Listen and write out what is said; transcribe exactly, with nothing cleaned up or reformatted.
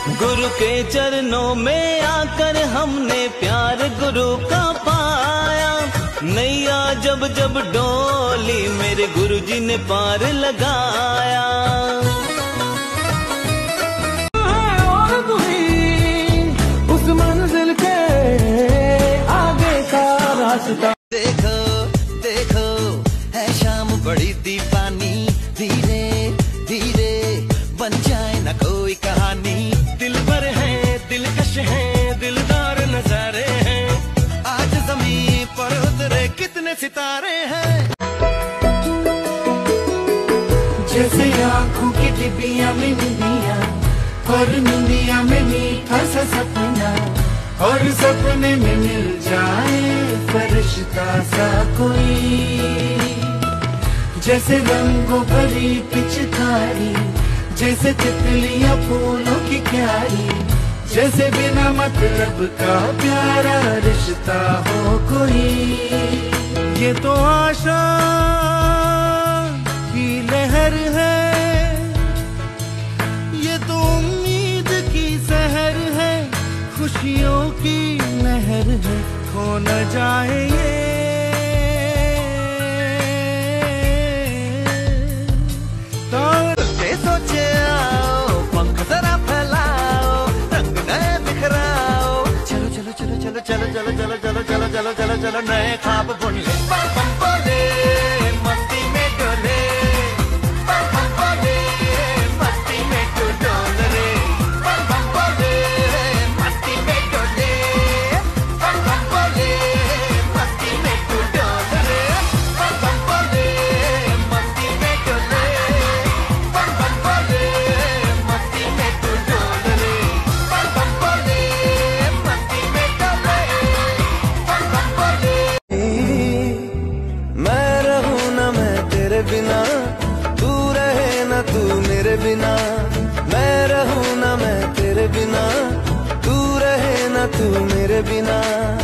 गुरु के चरणों में आकर हमने प्यार गुरु का पाया। नैया जब जब डोली मेरे गुरु जी ने पार लगाया। और उस मंजिल के आगे का रास्ता। देखो देखो है शाम बड़ी दीवानी, धीरे धीरे बन जाए ना कोई कहानी। दिल भर है दिलकश है दिलदार नजारे हैं, आज ज़मीं पर उतरे कितने सितारे हैं। जैसे आँखों की डिबिया में निंदिया और निंदिया में मीठा सा सपना, और सपने में मिल जाए फरिश्ता सा कोई। जैसे रंगों भरी पिचकारी, जैसे तितलियां फूलों की क्यारी, जैसे बिना मतलब का प्यारा रिश्ता हो कोई। ये तो आशा की लहर है, ये तो उम्मीद की सहर है, खुशियों की नहर है, खो न जाए ये। सोचे सोचे आओ, पंख जरा फैलाओ, रंग नए बिखराओ। चलो चलो चलो चलो चलो चलो चलो चलो चलो चलो चलो चलो नए ख्वाब बुन ले। पल पल बोले मस्ती में डोले, पल पल बोले मस्ती में तू डोल रे। पल पल बोले मस्ती में डोले, पल पल बोले मस्ती में तू डोल रे। पल पल बोले मस्ती में डोले, पल पल बोले मस्ती में तू डोल रे। पल पल बोले मस्ती में डोले, पल पल बोले। मैं रहूं ना मैं तेरे बिना, तू रहे ना तू मेरे बिना। मैं रहूं ना मैं तेरे बिना, तू रहे ना तू मेरे बिना।